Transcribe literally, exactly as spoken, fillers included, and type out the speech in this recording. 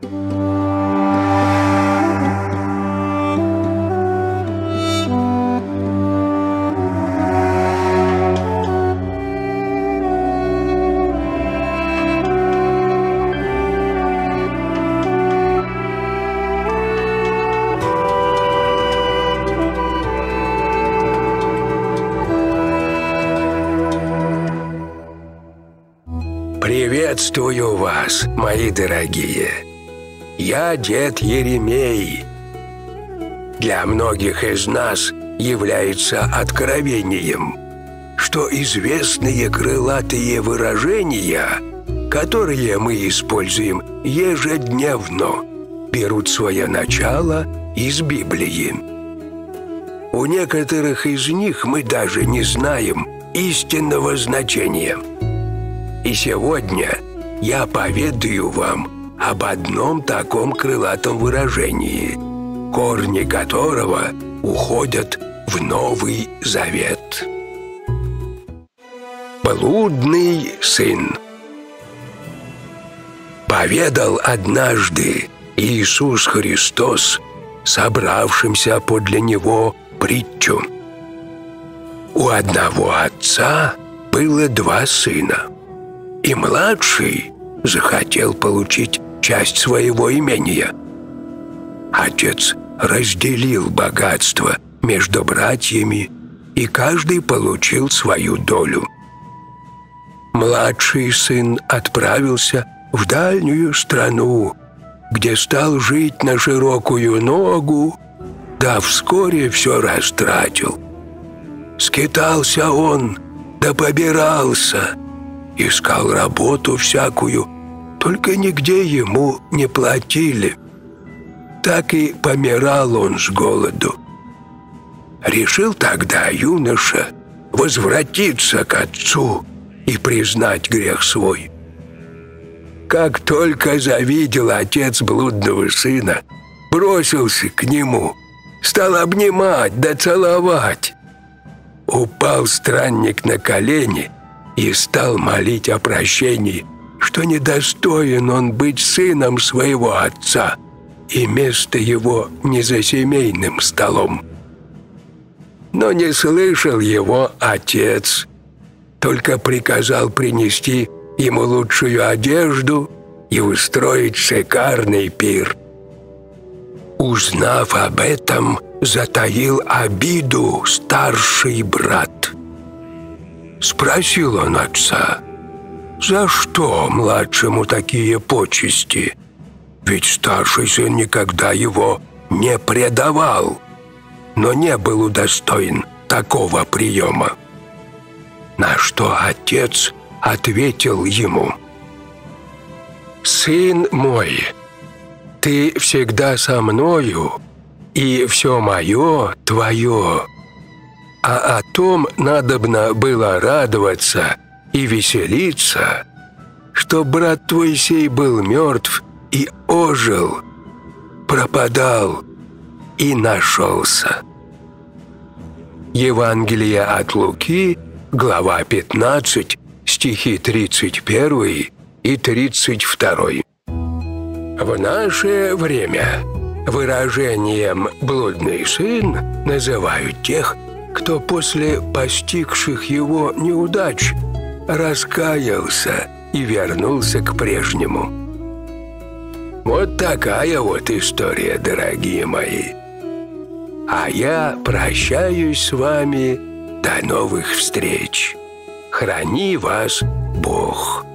Приветствую вас, мои дорогие. Я дед Еремей. Для многих из нас является откровением, что известные крылатые выражения, которые мы используем ежедневно, берут свое начало из Библии. У некоторых из них мы даже не знаем истинного значения. И сегодня я поведаю вам об одном таком крылатом выражении, корни которого уходят в Новый Завет. Блудный сын. Поведал однажды Иисус Христос собравшимся подле Него притчу. У одного отца было два сына. И младший захотел получить часть своего имения. Отец разделил богатство между братьями, и каждый получил свою долю. Младший сын отправился в дальнюю страну, где стал жить на широкую ногу, да вскоре все растратил. Скитался он, да побирался, искал работу всякую, только нигде ему не платили. Так и помирал он с голоду. Решил тогда юноша возвратиться к отцу и признать грех свой. Как только завидел отец блудного сына, бросился к нему, стал обнимать да целовать. Упал странник на колени и стал молить о прощении, что недостоин он быть сыном своего отца, и место его не за семейным столом. Но не слышал его отец, только приказал принести ему лучшую одежду и устроить шикарный пир. Узнав об этом, затаил обиду старший брат. Спросил он отца: «За что младшему такие почести? Ведь старший сын никогда его не предавал, но не был удостоен такого приема». На что отец ответил ему: «Сын мой, ты всегда со мною, и все мое твое. А о том надобно было радоваться и веселиться, что брат твой сей был мертв и ожил, пропадал и нашелся». Евангелие от Луки, глава пятнадцать, стихи тридцать один и тридцать два. В наше время выражением «блудный сын» называют тех, кто после постигших его неудач раскаялся и вернулся к прежнему. Вот такая вот история, дорогие мои. А я прощаюсь с вами до новых встреч. Храни вас Бог.